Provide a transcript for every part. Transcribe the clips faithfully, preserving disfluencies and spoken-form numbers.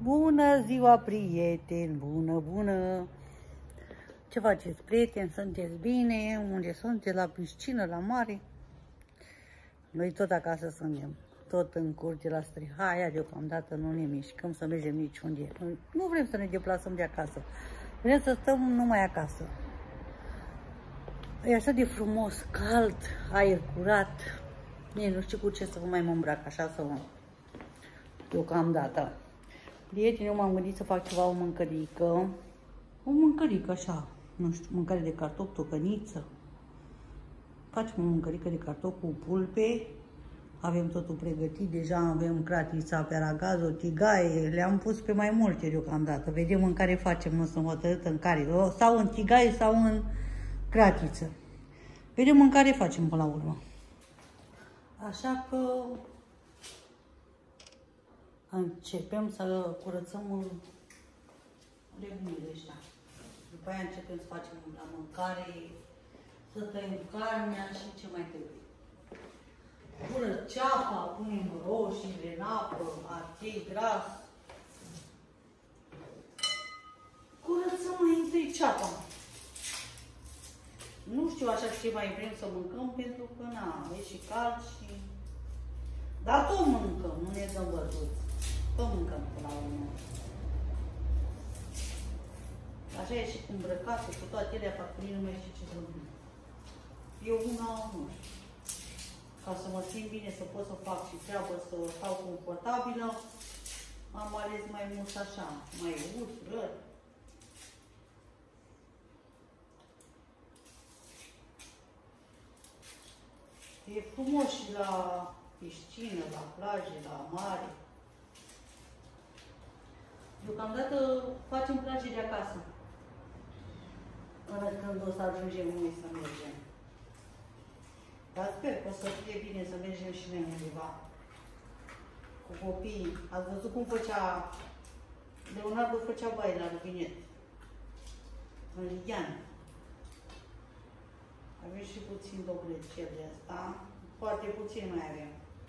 Bună ziua, prieteni! Bună, bună! Ce faceți, prieteni? Sunteți bine? Unde sunteți? La piscină, la mare? Noi tot acasă suntem. Tot în curte la strihaia, deocamdată nu ne mișcăm să mergem niciunde. Nu vrem să ne deplasăm de acasă. Vrem să stăm numai acasă. E așa de frumos, cald, aer curat. Mie nu știu cu ce să vă mai mă îmbrac, așa să vă... Deocamdată. Prieteni, eu m-am gândit să fac ceva, o mâncărică. O mâncărică așa, nu știu, mâncare de cartofi, tocăniță. Facem o mâncărică de cartofi cu pulpe. Avem totul pregătit, deja avem cratița pe aragaz, o tigaie, le-am pus pe mai multe deocamdată. Vedem în care facem, nu sunt hotărâtă în care, sau în tigaie sau în cratiță. Vedem în care facem până la urmă. Așa că începem să curățăm legumile ăștia. După aia începem să facem la mâncare, să tăiem carnea și ce mai trebuie. Până ceapa, punem roșiile în apă, arței, gras. Curățăm mai întâi ceapa. Nu știu așa ce mai vrem să mâncăm, pentru că na, e și cald și... Dar tot mâncăm, nu ne dăm bătuți. Tot mâncăm până la urmă. Așa e și cu îmbrăcate, cu toate alea, parcă nu mai știu ce să mâncăm. Eu una nu știu. Ca să mă simt bine, să pot să fac și treabă, să stau confortabilă, am ales mai mult așa, mai ușor. E frumos și la piscină, la plaje, la mare. Deocamdată facem plaje de acasă. Până când o să ajungem noi să mergem. Dar sper că o să fie bine să mergem și noi undeva. Cu copiii. Ați văzut cum făcea... Leonardo făcea baie la robinet. În Ligian. Avem și puțin dobrecel de asta. Foarte puțin mai avem.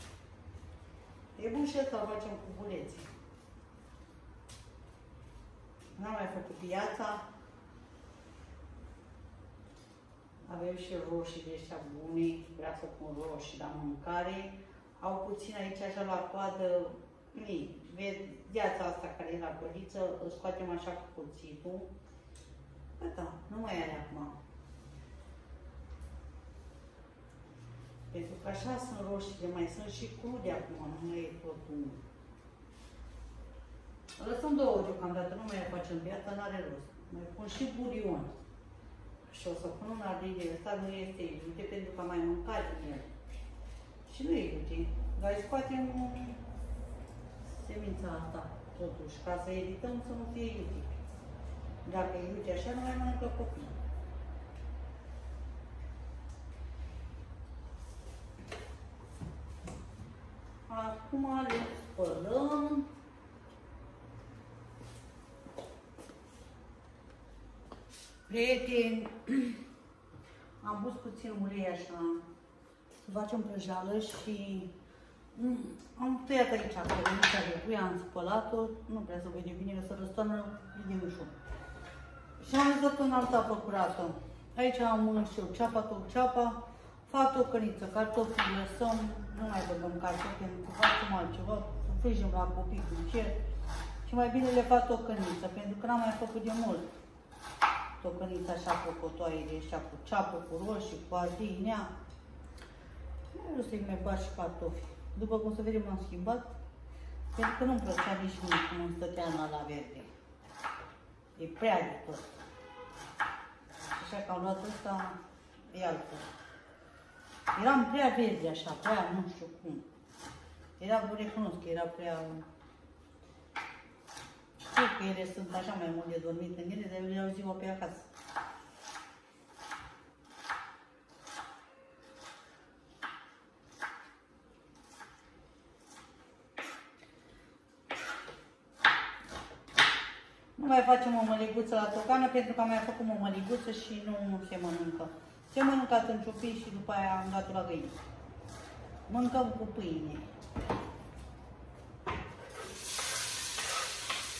E bun și ăsta, facem cu buleții. N-am mai făcut piața. Avem și roșii de ăștia bune, vreau să pun roșii la mâncare. Au puțin aici așa la coadă, mic. Vezi viața asta care e la codiță, îl scoatem așa cu cuțitul. Gata, nu mai are acum. Pentru că așa sunt roșiile, mai sunt și crude acum, nu e totul. Lăsăm două deocamdată, nu mai facem viața, n-are rost. Mai pun și bulion. Și o să pun un ardei ăsta, nu este iute, pentru că am mai mâncat din el. Și nu e iute, dar îi scoatem semința asta, totuși, ca să evităm să nu fie iute. Dacă e iute așa, nu mai mănâncă copii. Acum le spălăm. Prieteni, am pus puțin ulei așa, să facem prăjeală și am tăiat aici pălănița de pui, am spălat-o, nu prea să vede bine, să răstoarnă de ușor. Și am lăsat în altă apă curată. Aici am și eu ceapa, tot ceapa, fac tocăniță, cartofi, lăsăm, nu mai băgăm cartofi, pentru că facem altceva, să frigem la copii cu cer și mai bine le fac tocăniță, pentru că n-am mai făcut de mult. Tocănița așa cu cotoaiele ăștia, cu ceapă, cu roșii, cu ardei, nea. Nu vreau să-i mai bag și cartofi. După cum se vede, m-am schimbat, pentru că nu-mi plăcea nici mie cum îmi stătea în ala verde. E prea de tot. Așa că am luat ăsta, e altfel. Eram prea verde așa, prea nu știu cum. Era, vă recunosc că era prea... Știu că ele sunt așa mai mult de dormit în ele, dar eu le iau ziua pe acasă. Nu mai facem o măliguță la tocană, pentru că am mai făcut o măliguță și nu se mănâncă. Se mănâncă în ciupii și după aia am dat-o la găină. Mâncăm cu pâine.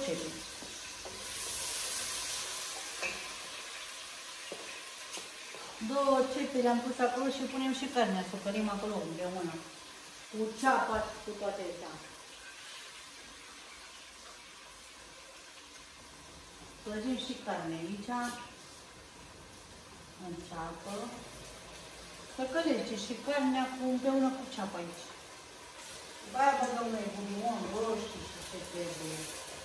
cepe. Două cepe le-am pus acolo și punem și carnea, să o călim acolo împreună. Cu ceapa și cu toate astea. Păzim și carne aici, în ceapă. Să călege și carnea cu, împreună cu ceapa aici. După aia băgăm noi bulion, roșii și ce trebuie.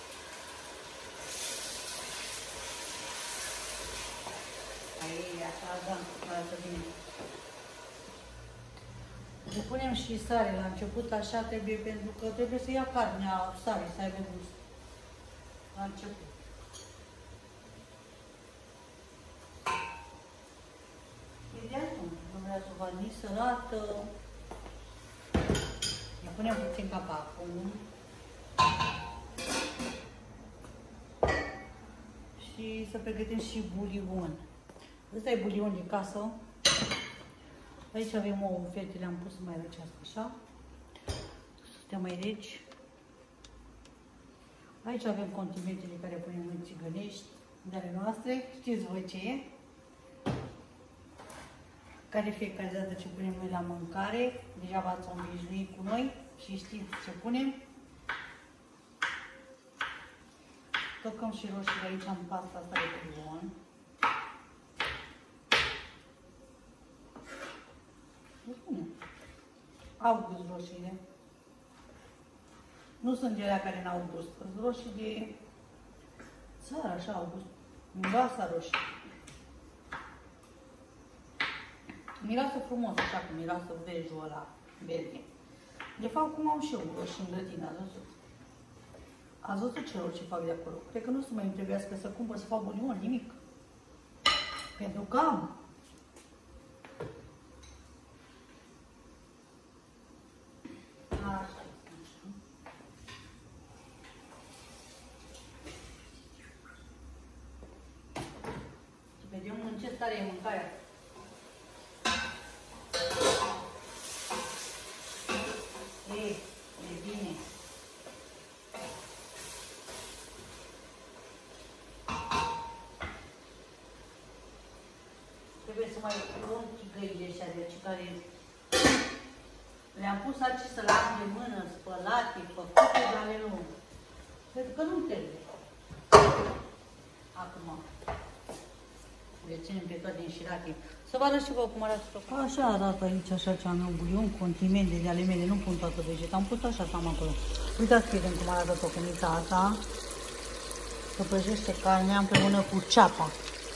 Aici, așa, da, arată bine. Le punem și sare la început, așa trebuie, pentru că trebuie să ia carnea sare, să aibă gust. La început. Ideal, nu vrea să fac nici sărată. Ne punem puțin capacul. Și să pregătim și bulion. Ăsta e bulion de casă. Aici avem ouă, fete, le-am pus să mai răcească așa. Să stea mai reci. Aici avem condimentele care punem în țigănești de ale noastre. Știți voi ce e? Care fiecare dată ce punem noi la mâncare. Deja v-ați obișnuit cu noi și știți ce punem. Tocăm și roșiile aici în pasta asta de bulion. Au gust roșiile. Nu sunt de alea care n-au gust. Sunt roșii de țară, așa au gust. Miroasa roșii. Miroasă frumos, așa cum miroasă vejul ăla, verde. De fapt, cum am și eu roșii în grădină, ați văzut? Ați văzut celor ce fac de acolo? Cred că nu să mai îmi trebuiască să cumpăr să fac bulion, nimic. Pentru că am. Așa. Să vedem în ce stare e mâncarea. E, e bine. Trebuie să mai luăm tigăile ăștia de aici care le-am pus aici să le am de mână, spălate, făcute, dar le luăm. Pentru că nu trebuie. Acum le ținem pe toate înșirate. Să vă arăt și vă cum arată tot. Așa arată aici, așa ce am eu, bulion, condimente de ale mele, nu pun toată vegeta, am pus așa să am acolo. Uitați prieteni cum arată tocănița asta. Să prăjește carnea împreună cu ceapa.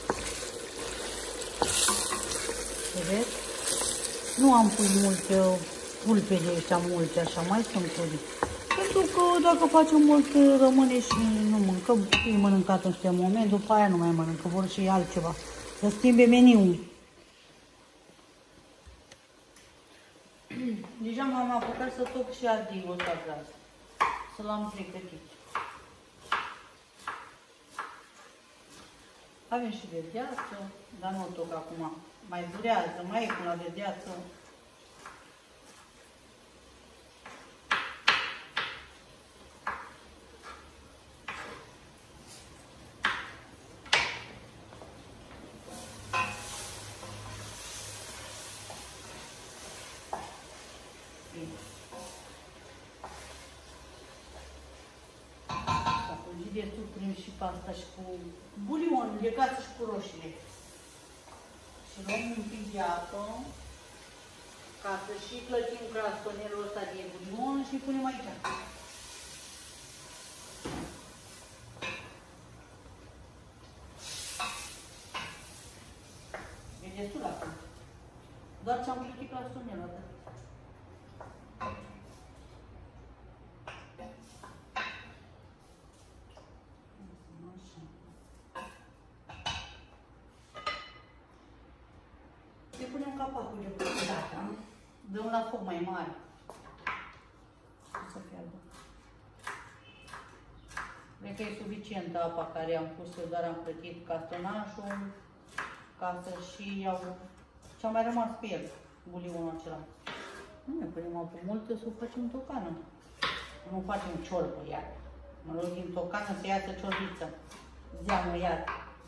Vedeți? Nu am pus multe pulpe de ăștia multe, așa, mai sunt puri. Pentru că dacă facem mult, rămâne și nu mâncăm. E mănâncat în acest moment, după aia nu mai mănâncă, vor și altceva. Să schimbe meniul. Deja m-am apucat să toc și ardeiul ăsta gras. Să l-am pregătit. Avem și verdeață, dar nu o toc acum. Mai durează, mai e cu la verdeață. Destul punem și pasta și cu bulion, legați și cu roșiile. Și luăm un pic de apă ca să și clătim crastonelul ăsta de bulion și îl punem aici. E destul acum. Doar ce am clătit crastonelul ăsta. Punem capacul de gata. Dăm la foc mai mare. Să fiarbă. Cred că e suficientă apa care am pus, dar am plătit castonașul ca să și iau ce a mai rămas pe el, bulionul acela. Nu ne punem apă multă să o facem tocană. Nu facem ciorbă iar. Mă rog, din tocană să iasă ciorbiță. Zeamă iar.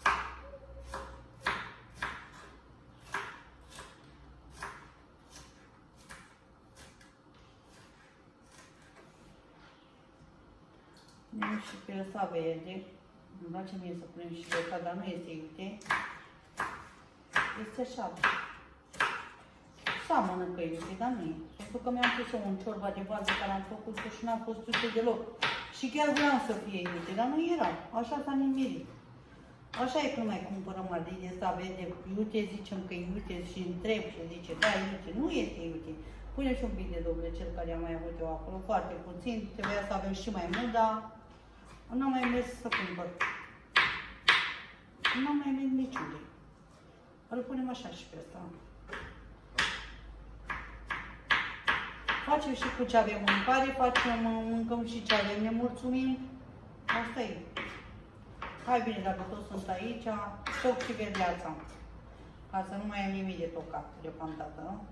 Punem și pe ăsta verde. Îmi place mie să punem și pe ăsta, dar nu este iute. Este așa. Seamănă că iute, dar nu e. Pentru că mi-am pus un ciorba de bază care am făcut-o și n-a fost iute deloc. Și chiar vreau să fie iute, dar nu era. Așa s-a nimerit. Așa e când mai cumpărăm ardei de asta verde iute, zicem că e iute și întreb și zice, da, iute. Nu este iute. Pune și un pic de dublecel care am mai avut eu acolo, foarte puțin. Trebuia să avem și mai mult, dar n-am mai mers să cumpăr. N-am mai mers niciunde. Îl punem așa și pe asta. Facem și cu ce avem mâncare, facem, mâncăm și ce avem, ne mulțumim. Asta e. Hai bine, dacă toți sunt aici, toc și verdeața. Ca să nu mai am nimic de tocat deocamdată.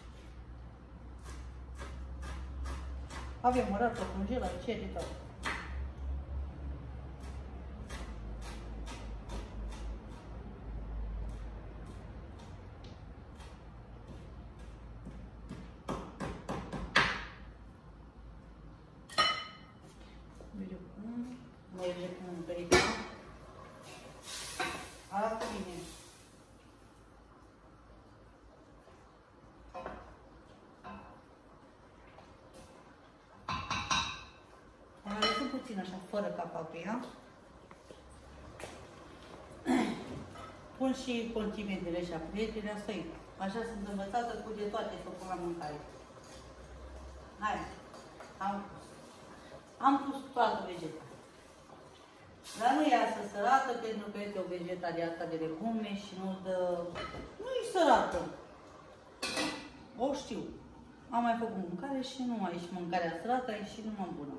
Avem mărătă, congelă, ce de tot. Merge cu mâncărița. Arată bine. Am lăsat puțin așa, fără capac pe ea. Pun și condimentele așa, prietene, asta e. Așa sunt învățată cu de toate să pun la mâncare. Hai, am pus. Am pus toată vegeta. Dar nu e asta sărată, pentru că este o vegeta de asta de legume și nu dă... Nu-i sărată. O știu. Am mai făcut mâncare și nu a ieșit mâncarea sărată, a ieșit numai bună.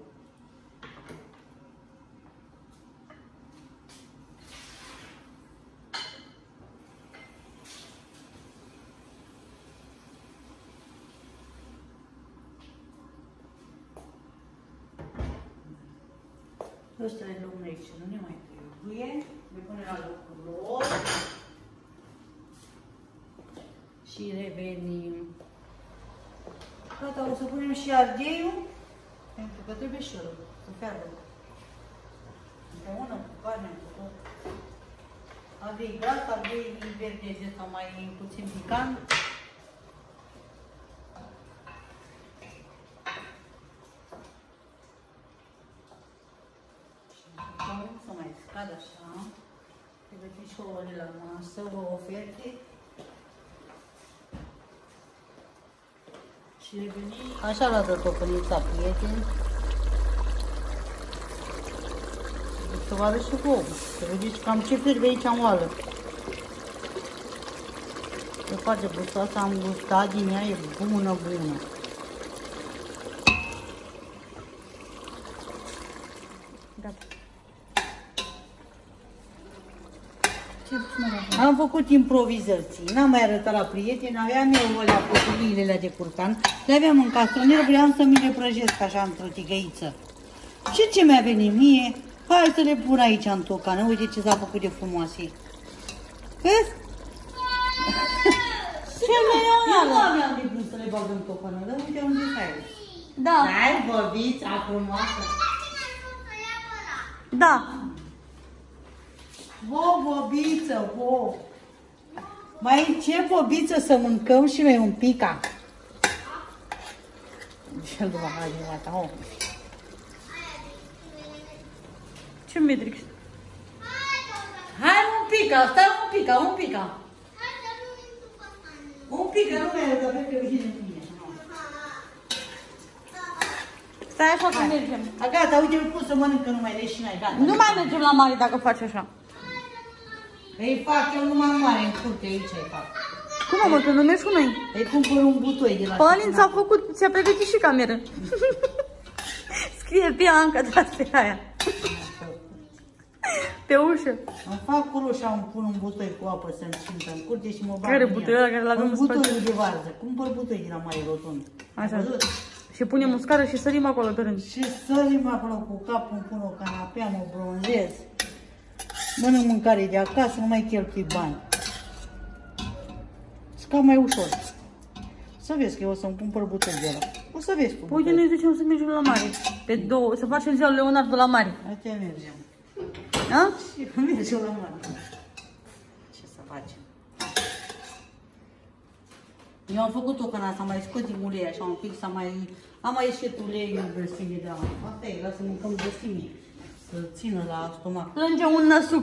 Ăștia le luăm aici, nu ne mai trebuie. Le punem la locul lor. Și revenim. Gata, o să punem și ardeiul. Pentru că trebuie și el să fiarbă. Împreună cu carne, cu tot. Ardei gras, ardei verde de ăsta mai puțin picant. Să mai scad așa. Pregătim și ouăle la masă, o oferte. Și revenim. Așa arată tocănița, prieteni. Să vă arăt și vouă. Să vedeți cam ce fierbe aici în oală. E foarte gustoasă, am gustat din ea, e bună, bună. Gata. Am făcut improvizări. N-am mai arătat la prieteni, aveam eu alea pătuliile de curcan, le aveam în casonier, vreau să mi le prăjesc așa într-o tigăiță. Și ce mi-a venit mie? Hai să le pun aici în tocană, uite ce s-a făcut de frumoase. Vezi? Ce mi-a Eu nu aveam de gând să le bag în tocană, dar uite unde stai. Da. Hai, bobița frumoasă. Da. Vo, bobiță, vo. Mai încep, bobiță, să mâncăm și noi un pica. Ce-l după haginata, oh. Ce Matrix? Hai un pica, stai un pica, un pica. Un pica, nu mai arătă pe că vine cu mine. Stai așa că mergem. A, gata, uite, îl pus să mănâncă numai leșinai, gata. Nu mai mergem la mare dacă faci așa. Îi fac eu numai mare în curte, aici îi fac. Cum mă, că nu mergi cu noi? Îi cumpăr un butoi de la Pălin ți-a făcut, ți-a pregătit și cameră. Scrie pe Anca de pe aia. Pe ușă. Îmi fac ușa, îmi pun un butoi cu apă să-mi simtă în curte și mă bag Care în butoiul ăla care l-avem în în spate? butoiul de varză. Cumpăr butoi din la Mare Rotund. Așa. Și punem uscară și sărim acolo pe rând. Și sărim acolo cu capul, îmi pun o canapea, mă bronzez. Mănânc mâncare de acasă, nu mai cheltui bani. Scap mai ușor. Să vezi că eu o să-mi cumpăr butel de ăla. O să vezi cum. Uite, noi zicem să mergem la mare. Pe două, să facem ziua lui Leonardo la mare. Aici mergem. Da? Și mergem la mare. Ce să facem? Eu am făcut-o când s-a mai scos din ulei așa un pic, s-a mai... Am mai ieșit uleiul grăsimii, da. Asta e, lasă mâncăm grăsimii. Să țină la stomac. Plânge un năsuc.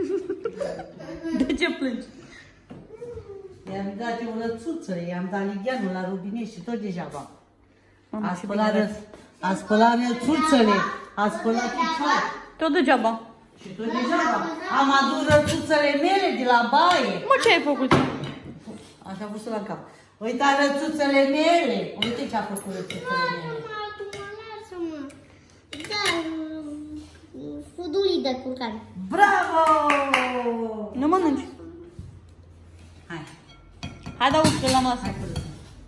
De ce plângi? I-am dat eu lățuță, i-am dat ligheanul la robinet și tot degeaba. Mama, A ce spălat, bine. răț- a spălat rățuțele, a spălat picioare. Tot degeaba. Și tot degeaba. Am adus rățuțele mele de la baie. Mă, ce ai făcut? Așa a pus la cap. Uita rățuțele mele. Uite ce a făcut rățuțele mele. Lasă-mă. Da, fudulii de curcare. Bravo! Nu mănânci. Hai, Hai, da ușcă la masă. hai cu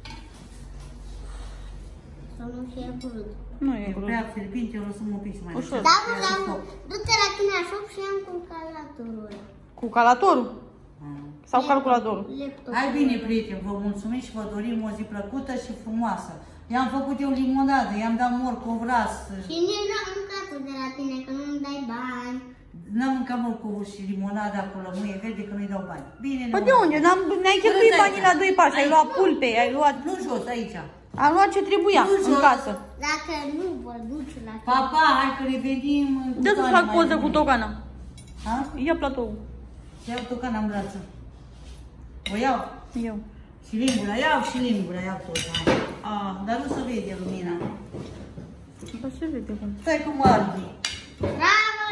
Să nu fie brut. Nu e E greu. prea fierbinte, o lăsăm un pic să mai Ușor. lăsăm. Da, nu, da, nu. Du-te la tine așa și am cu calatorul ăla. Cu calatorul? Mm. Sau calculatorul? Laptop. Hai bine, prieteni, vă mulțumim și vă dorim o zi plăcută și frumoasă. I-am făcut eu limonadă, i-am dat morcov ras. Și nici n-am mâncat de la tine, că nu-mi dai bani. N-am mâncat morcovul și limonada cu lămâie verde, că nu-i dau bani. Bine, Păi nu. de unde? N-am, ne-ai cheltuit Aici. banii la doi pași. Ai Aici. luat pulpe, ai luat... Nu jos, aici. Am luat ce trebuia Nu, în jos. casă. Dacă nu vă duci la tine. Papa, hai că revenim. Dă să-ți fac poză cu tocana. Ha? Ia platoul. Iau tocana în brață. O iau? Eu. Și lingura, iau și lingura, iau tot. Hai. Ah, dar nu se vede lumina. Bă, ce vede cum? Stai cu arbi. Bravo!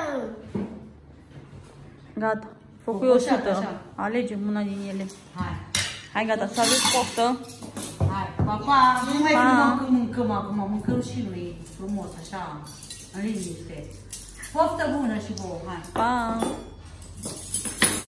Gata. Făcui O o poșetă, sută. așa. Alegem una din ele. Hai. Hai, gata, să aveți poftă. Hai, papa, nu mai Pa. filmăm că mâncăm acum, mâncăm și noi frumos, așa, în liniște. Poftă bună și vouă, hai. Pa!